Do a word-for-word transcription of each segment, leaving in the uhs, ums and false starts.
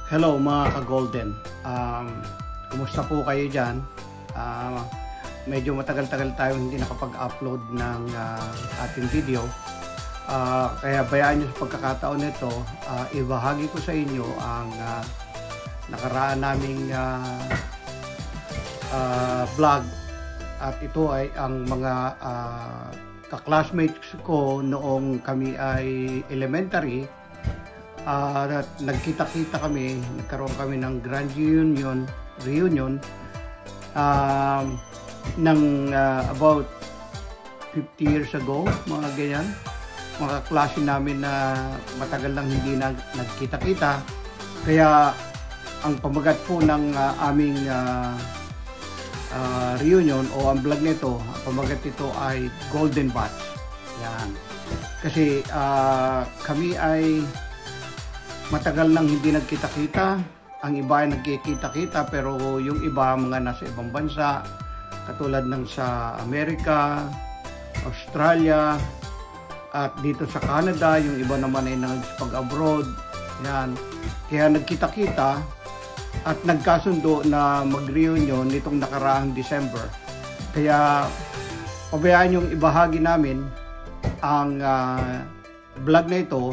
Hello mga ka-Golden, um, kumusta po kayo dyan? Uh, medyo matagal-tagal tayo hindi nakapag-upload ng uh, ating video, uh, kaya bayaan nyo sa pagkakataon nito, uh, ibahagi ko sa inyo ang uh, nakaraan naming uh, uh, vlog, at ito ay ang mga uh, ka-classmates ko noong kami ay elementary. Uh, nagkita-kita kami, nagkaroon kami ng grand reunion reunion uh, ng uh, about fifty years ago, mga ganyan, mga klase namin na matagal lang hindi nag nagkita-kita. Kaya ang pamagat po ng uh, aming uh, uh, reunion o ang vlog nito, ang pamagat nito ay Golden Batch. Yan. Kasi uh, kami ay matagal nang hindi nagkita-kita. Ang iba ay nagkikita-kita, pero yung iba mga nasa ibang bansa, katulad ng sa Amerika, Australia, at dito sa Canada. Yung iba naman ay nagpag-abroad. Yan. Kaya nagkita-kita at nagkasundo na mag-reunion nitong nakaraang December. Kaya pabayaan yung ibahagi namin ang uh, vlog na ito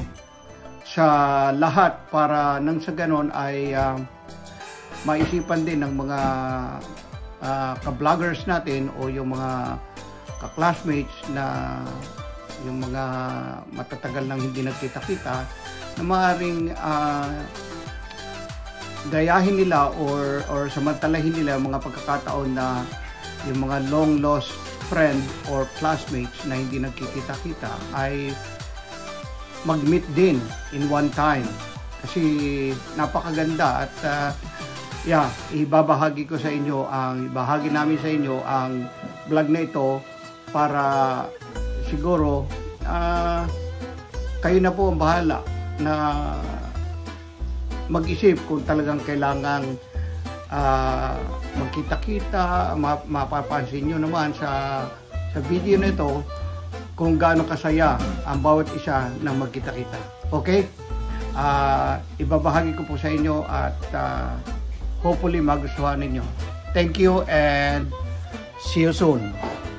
sa lahat, para nang sa ganon ay uh, maisipan din ng mga uh, ka-vloggers natin o yung mga ka-classmates na yung mga matatagal nang hindi nagkita-kita, na maaaring uh, gayahin nila or, or samantalahin nila yung mga pagkakataon na yung mga long lost friend or classmates na hindi nagkikita-kita ay mag-meet din in one time. Kasi napakaganda at uh, yeah, ibabahagi ko sa inyo ang ibahagi namin sa inyo ang vlog na ito, para siguro uh, kayo na po ang bahala na mag-isip kung talagang kailangan uh, magkita-kita. Mapapansin nyo naman sa sa video na ito kung gaano kasaya ang bawat isa na magkita-kita. Okay? Uh, ibabahagi ko po sa inyo at uh, hopefully magustuhan ninyo. Thank you and see you soon.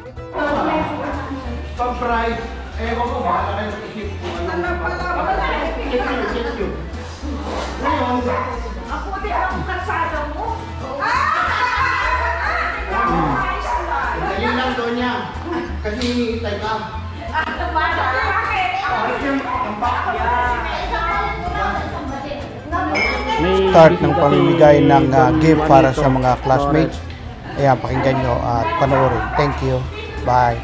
Pag-fry, ewan ko, bahala kayo mag-isip kung ano. Thank you. Ngayon, ako din ang kasada mo. Dali lang doon niya. Kasi hinihintay ka. Start ng pamimigay ng uh, gift para sa mga classmates. Ayan, pakinggan nyo at panoorin. Thank you. Bye.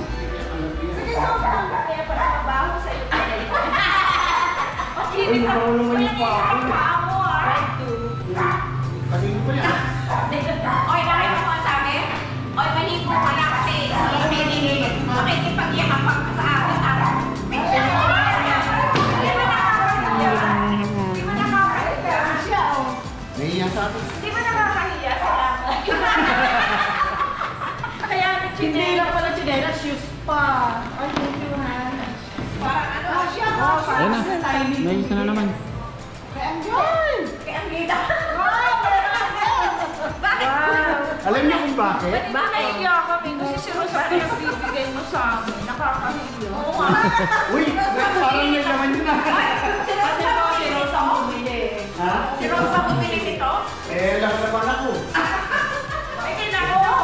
Di ba nakakahiya sa lahat? Kaya hindi lang pala chinela, shoes pa. Ay, thank you, ha. parang ano? Ah, siya, ha? Ayun na. May isa na naman. Kaya enjoy! Kaya ang gita. Bakit? Alam niyo kung bakit? Bakit iya kami? Kasi si Rosario ang bibigay mo sa amin. Nakakahiya. Oo nga. Uy, parang may laman yun na. Si Rosa mo, si Rosa mo bumili. Ha? Si Rosa mo bumili nito? Eh, lang naman ako. Ay, kailangan mo.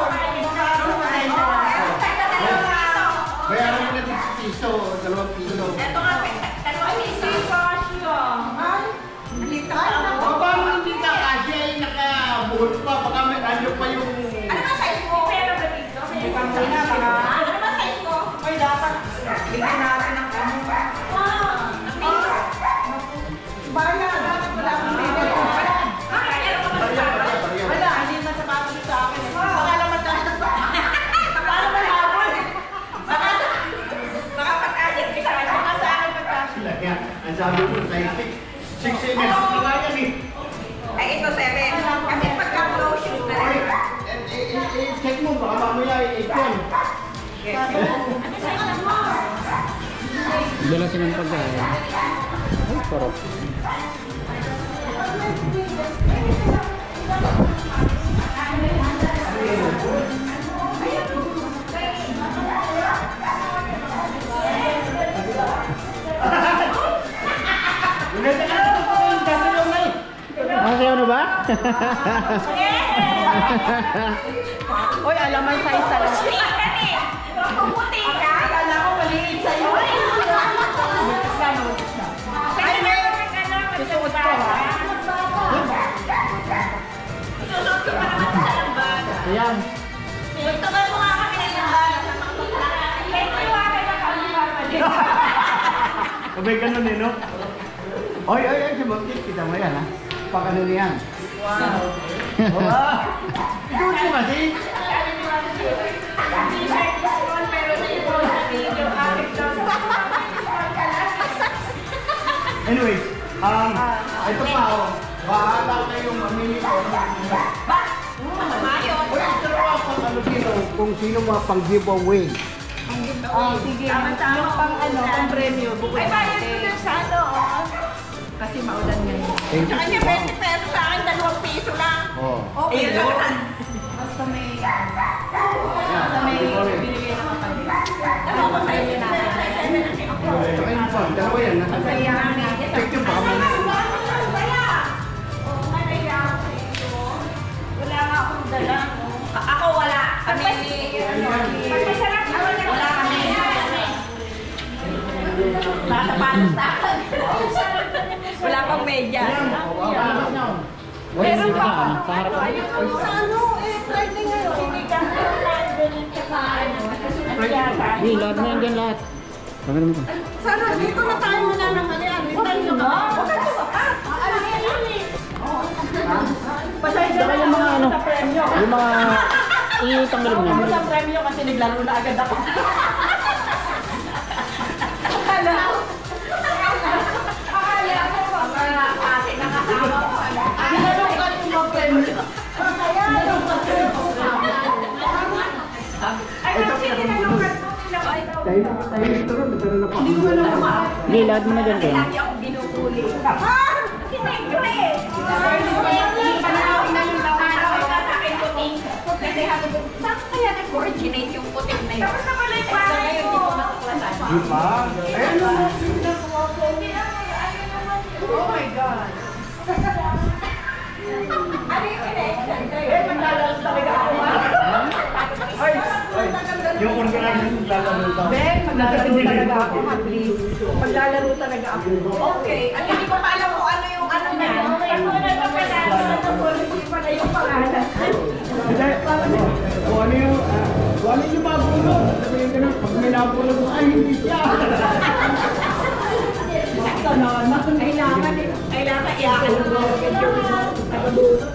Bayaran mo na dito piso, dalawang piso. Ito nga, dalawang piso. Ay, balikan na. O, paano hindi ka kasi ay nakabuhol pa, baka may ano pa yung... Ano ba size mo? Pero ba dito? Balikan mo na, baka. Ano ba size mo? Ay, dapat. Bigyan natin ang ano. Baya, dapat wala akong bigay. Wala, hindi na sapatos sa akin. Baka naman tayo. Baka naman habol. Baka, baka pag-alit ka sa akin. Baka sa akin pagkasya. Yan, ang sabi ko sa six, six M S na nga yan eh. Ay, ito seven. Kasi pagka-flow shoes na rin. I-check mo, baka mamaya eight yan. Ano size mo? Dala silang pagkain. Ay, sarap. Masayaw na ba? Uy, alaman sa isa lang. Puti ka? Akala ko maliit sa'yo. Ay, may susuot ko ha. Susunod ko pa naman sa lamban. Ayan. Magtagal mo nga kami ng lamban. May iwanan na kami din. Sabay ganun eh, no? Oy, oy, oy, si Montik, kita mo yan, ha? Pag ano niyan. Wow. Wow! Ikaw mo kasi. T-shirt is small pero na-ipon sa video. Akit daw sa Anyway, um, ito pa, oh. Bahala kayong mamili ko. Ba? Masama yun. Uy, ito pa pang ano dito, kung sino mga pang giveaway. Oh, sige. Yung pang ano, pang premyo. Ay, bayad mo na sa ano, oh. Kasi maulan ngayon. Thank Sa kanya, twenty pesos sa akin, dalawang piso lang. Oh. Okay lang. Basta may... Basta may binigay naman kami. Ano ba kayo natin? Saka yung phone, dalawa yan, ha? Masaya namin. Check yung baka mamaya. Wala nga akong dala. Ako wala. Kami ni... Masarap naman yung Wala kami. Nasa panos na. Wala pang medyas. Meron pa ako. Sa harap. Sa ano, eh, trending ngayon. Hindi ka nandun tsaka ano. Kasunod yata. Hindi, lahat na yan dyan lahat. Sabi naman ko. Sana dito na tayo muna ng malian. Hintayin nyo ba? Huwag ka ito ba? Ah, ano yan yun eh. Pasensya Saka yung mga ano, sa premyo. yung mga itanggalin Ako niya. sa premyo kasi naglaro na agad ako. Akala ko. Akala ko mga ate na kasama ko. Ginalungkat yung mga premyo. Kaya, ay, kasi tinanungkat mo. Tayo, tayo ito rin, pero na pa. Hindi, lahat mo na dyan kayo. Lagi akong binubuli. Ah! Sinigro eh! Panahawin na yung laman. Panahawin na sa akin puting. Kasi habi ko, saan kaya nag-coordinate yung puting na yun? Tapos na pala yung bahay ko. Di ba? Ayun na. Oh my God. Ano yung connection? Eh, maglalaro talaga ako. Ay, ay. Yung organization lalaro daw. Ben, maglalaro talaga ako, Habli. Maglalaro talaga ako. Okay. At hindi ko pa alam kung ano yung ano niya. Ako na pa pala. Hindi pala yung pangalan. Hindi. Kung ano yung, ah, kung ano yung mabulog. Sabihin ka na, pag may nabulog mo, ay, hindi siya. Sana na. Kailangan, kailangan iyakan mo.